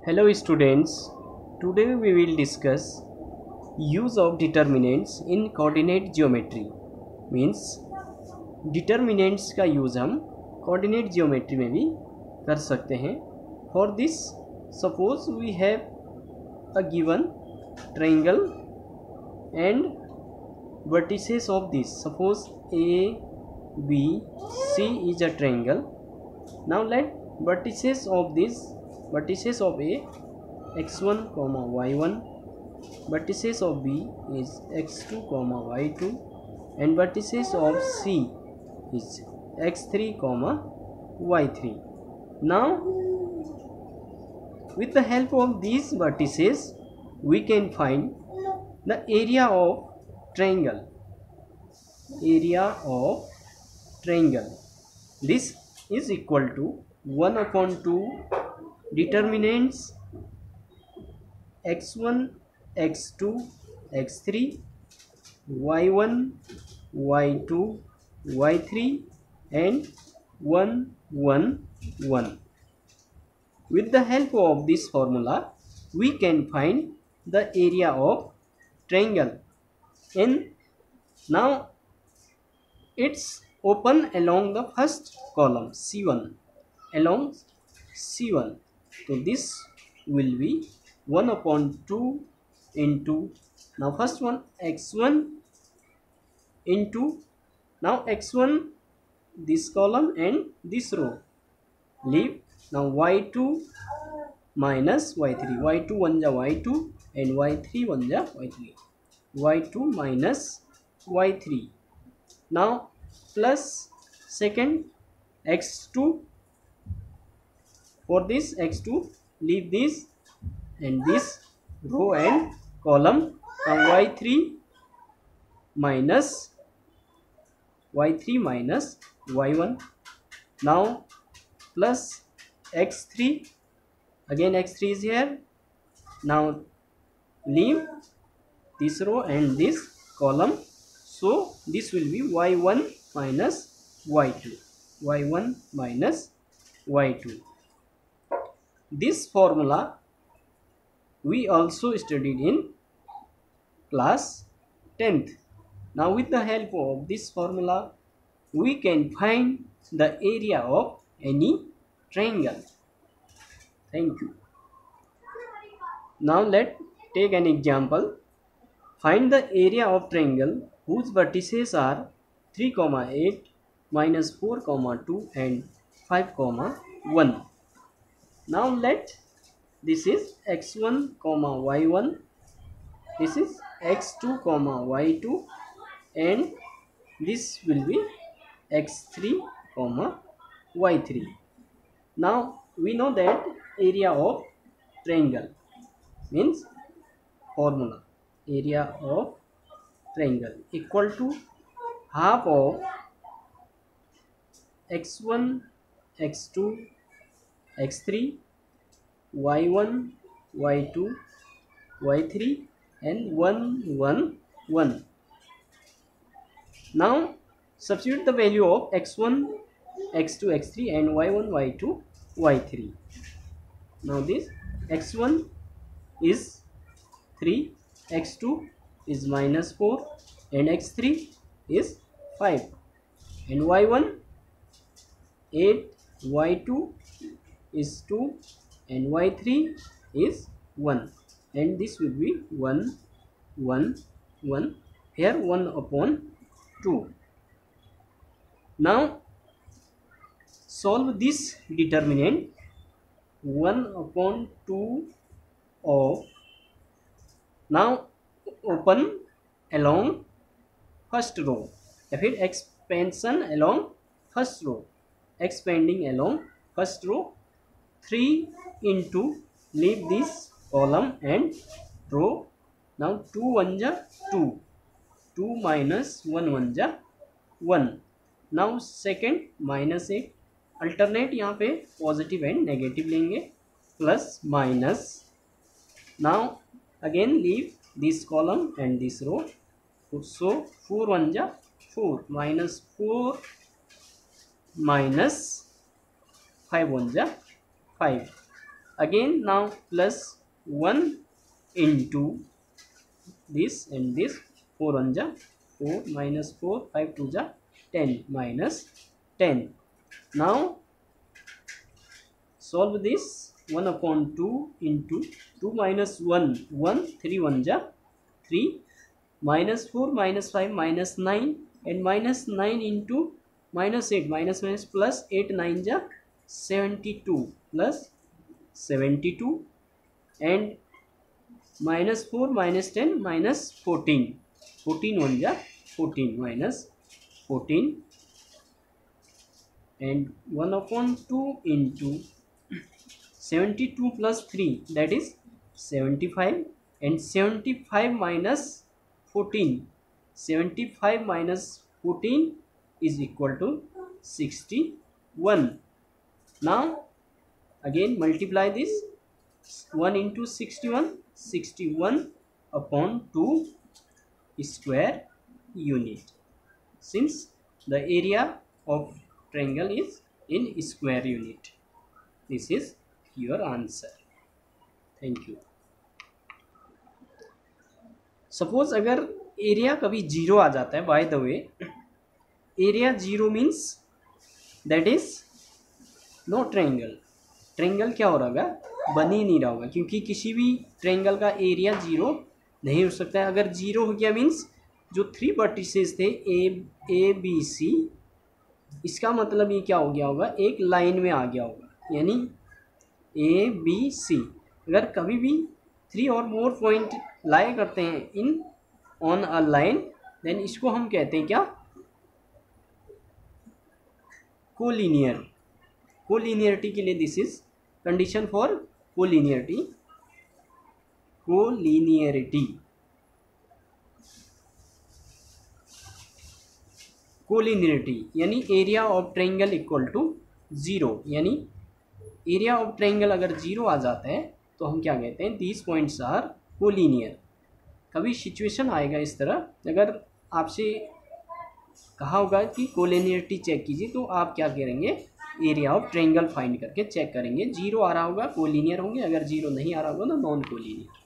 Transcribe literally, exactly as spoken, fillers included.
Hello students, today we will discuss use of determinants in coordinate geometry. Means determinants का use हम coordinate geometry में भी कर सकते हैं. For this, suppose we have a given triangle and vertices of this. Suppose A, B, C is a triangle. Now let vertices of this vertices of A x one comma y one, vertices of B is x two comma y two, and vertices of C is x three comma y three. Now with the help of these vertices we can find the area of triangle. Area of triangle. This is equal to one upon two determinants x one, x two, x three, y one, y two, y three and one, one, one. With the help of this formula we can find the area of triangle, and now it's open along the first column C one, along C one. So this will be one upon two into, now first one x one into, now x one this column and this row, leave. Now y two minus y three, y two one ja y two and y three one ja y three, y two minus y three. Now plus second x two, for this x two leave this and this row and column. Now y three minus y three minus y one. Now plus x three, again x three is here. Now leave this row and this column, so this will be y one minus y two, y one minus y two. This formula we also studied in class tenth. Now with the help of this formula we can find the area of any triangle. Thank you. Now let's take an example. Find the area of triangle whose vertices are three comma eight, minus four comma two and five comma one. Now let this is x one comma y one, this is x two comma y two and this will be x three comma y three. Now we know that area of triangle means formula, area of triangle equal to half of x one, x two, x three, y one, y two, y three and one, one, one. Now substitute the value of x one, x two, x three and y one, y two, y three. Now this x one is three, x two is minus four and x three is five, and y one eight, y two is two and y three is one, and this will be one, one, one, here one upon two. Now solve this determinant one upon two of, now open along first row, if it expansion along first row, expanding along first row, three into, leave this column and row. Now two one ja two, two minus one one ja one. Now second minus eight, alternate यहाँ पे positive and negative लेंगे, plus minus. Now again leave this column and this row, so four one जा four, minus four minus five one जा five. again now plus one into this and this, four one ja four minus four, five two ja ten minus ten. Now solve this, one upon two into two minus one, one, three one ja three, minus four minus five minus nine, and minus nine into minus eight, minus minus plus eight nine ja seventy-two plus seventy-two, and minus four minus ten minus fourteen, fourteen one ja fourteen minus fourteen, and one upon two into seventy-two plus three, that is seventy-five, and seventy-five minus fourteen, seventy-five minus fourteen is equal to sixty-one. Now again multiply this, one into sixty-one, sixty-one upon two square unit, since the area of triangle is in square unit. This is your answer. Thank you. Suppose अगर area कभी zero आ जाता है, by the way area zero means that is no triangle. Triangle क्या हो रहा होगा, बन ही नहीं रहा होगा, क्योंकि किसी भी ट्रायंगल का एरिया जीरो नहीं हो सकता है. अगर जीरो हो गया मीन्स जो थ्री वर्टिसेस थे ए ए बी सी, इसका मतलब ये क्या हो गया होगा, एक लाइन में आ गया होगा, यानी ए बी सी. अगर कभी भी थ्री और मोर पॉइंट लाए करते हैं in on a line, then इसको हम कहते हैं क्या, कोलिनियर. कोलिनियरिटी के लिए this is condition for collinearity. Collinearity collinearity यानी area of triangle equal to zero, यानी एरिया ऑफ ट्रायंगल अगर जीरो आ जाता है तो हम क्या कहते हैं, दीज पॉइंट्स आर कोलिनियर. कभी सिचुएशन आएगा इस तरह, अगर आपसे कहा होगा कि कोलिनियरिटी चेक कीजिए, तो आप क्या करेंगे, एरिया ऑफ ट्रायंगल फाइंड करके चेक करेंगे. जीरो आ रहा होगा कोलिनियर होंगे, अगर जीरो नहीं आ रहा होगा तो नॉन कोलिनियर.